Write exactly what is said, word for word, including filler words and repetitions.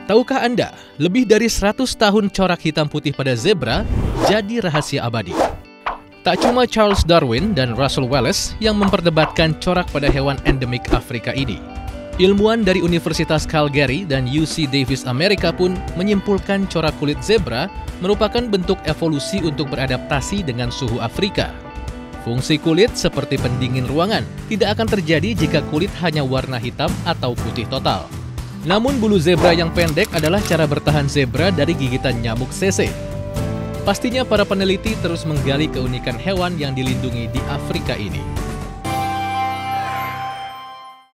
Tahukah Anda, lebih dari seratus tahun corak hitam putih pada zebra jadi rahasia abadi. Tak cuma Charles Darwin dan Russel Wallace yang memperdebatkan corak pada hewan endemik Afrika ini. Ilmuwan dari Universitas Calgary dan U C Davis Amerika pun menyimpulkan corak kulit zebra merupakan bentuk evolusi untuk beradaptasi dengan suhu Afrika. Fungsi kulit seperti pendingin ruangan tidak akan terjadi jika kulit hanya warna hitam atau putih total. Namun bulu zebra yang pendek adalah cara bertahan zebra dari gigitan nyamuk C C. Pastinya para peneliti terus menggali keunikan hewan yang dilindungi di Afrika ini.